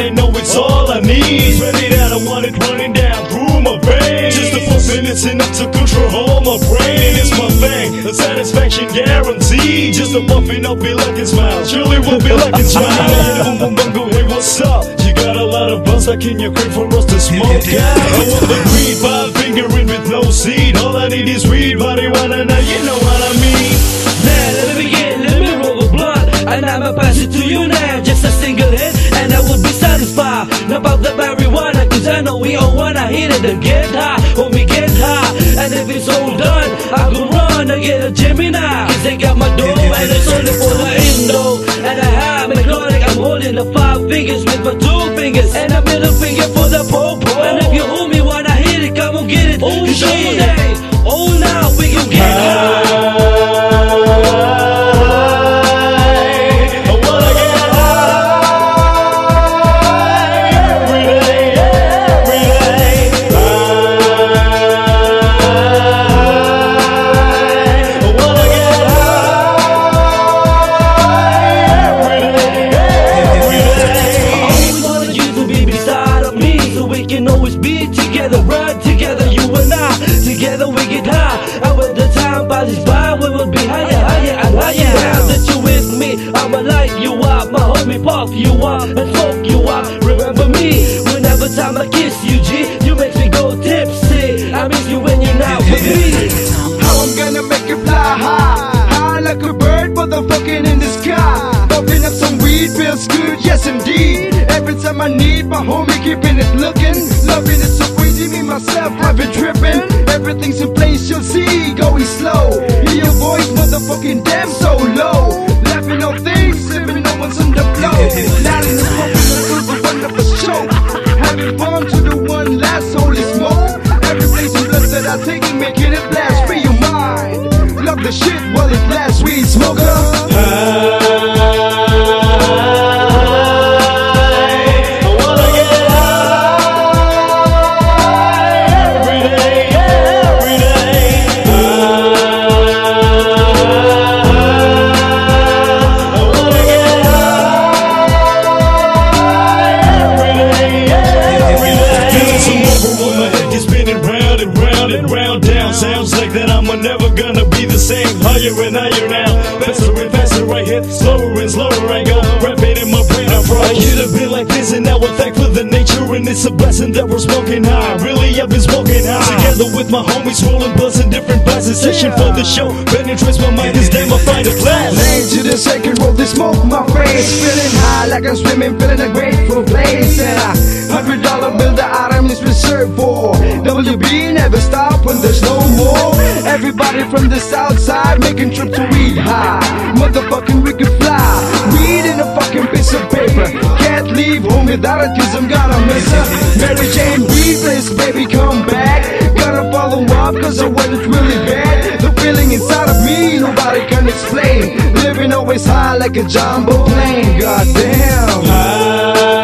they know it's all I need. Ready that I want it running down through my veins. Just a few minutes enough to control my brain. And it's my thing, the satisfaction guaranteed. Just a puffing up, be like and smile. Surely will be like and smile. Boom boom boom, go hey, what's up? You got a lot of buzz, how can you crave for us to smoke out? I want the green, 5-fingering with no seed. All I need is weed, marijuana, now you know what I mean. Now let me begin, let me roll a blunt, and I'ma pass it to you now. Just a single hit, and I will be satisfied. Not about the marijuana, cause I know we all wanna hit it and get high. When we get high, and if it's all done, I go run and get a Gemini. Cause they got my dough, and it's only for the Indo. And I have my chronic, I'm holding the 5 fingers with my 2 fingers, and a middle finger for the popo. And if you hold me when I hit it, come on get it. Oh shit, oh now we gon' get high. Together, run together, you and I. Together we get high. And when the time passes by, we will be higher, higher and higher. Now that you with me, I'ma light you up. My homie puff you up and smoke you up. Remember me, whenever time I kiss you, G, you make me go tipsy. I miss you when you're not with me. How I'm gonna make you fly high, high like a bird, motherfucking in the sky. Puffing up some weed feels good, yes indeed. Every time I need my homie keeping it looking, loving it so crazy, me myself I've been tripping. Everything's in place, you'll see, going slow. Hear your voice, motherfucking damn so low. Laughing on things, living no one's on the flow. Loud in the pumping, it's a wonderful show. Having fun to the one last holy smoke. Every place in blood that I take it, making it blast, free your mind. Love the shit while it lasts, weed smoker. Sounds like that I'm never gonna be the same. Higher and higher now, faster and faster I hit, slower and slower I go. Rapping in my brain, I froze. I used to be like this and now I'm thankful for the nature, and it's a blessing that we're smoking high. Really, I've been smoking high. Together with my homies, rolling blunts in different classes. Session for the show, penetrates my mind is damn I find a class. Lane to the second roll, they smoke my face. Feeling high like I'm swimming, feeling a grateful place. And a $100 bill, the item is reserved for WB, never stop when there's no more. Everybody from the south side making trip to weed high. Motherfucking we can fly. Weed in a fucking piece of paper. Can't leave home without it cause I'm gonna miss her. Mary Jane, weed, please baby come back. Gotta follow up cause I want it really bad. The feeling inside of me nobody can explain. Living always high like a jumbo plane. Goddamn.